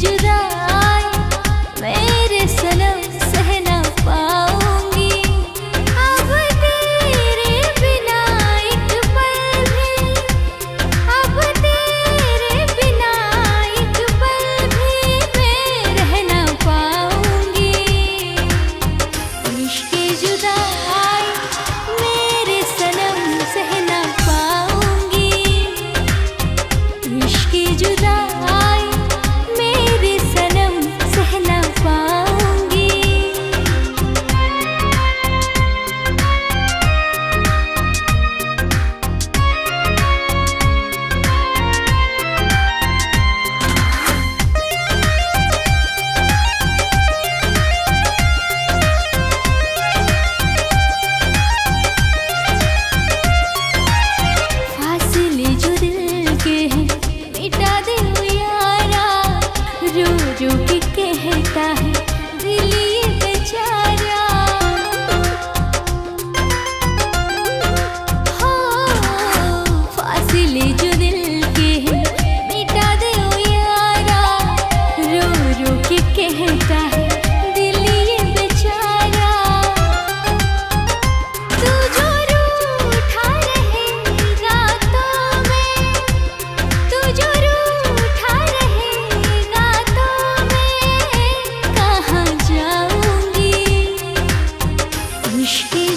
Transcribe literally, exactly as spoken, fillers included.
जुदाई मेरे सनम सह ना पाऊंगी। अब तेरे बिना एक पल भी, अब तेरे बिना एक पल भी मैं रह ना पाऊंगी। इश्क जुदाई मेरे सनम सह ना पाऊंगी। इश्क जुदाई मेरे सनम सह ना पाऊंगी। फासले जो दिल के हैं मिटा दे ओ यारा, रो रो के कहता है दिल ये बेचारा। हो फासले जो दिल के हैं मिटा दे ओ यारा, रो रो के कहता है दिल ये बेचारा। तू जो रूठा रहेगा तो मैं, तू जो रूठा रहेगा तो मैं कहाँ जाऊंगी। इश्क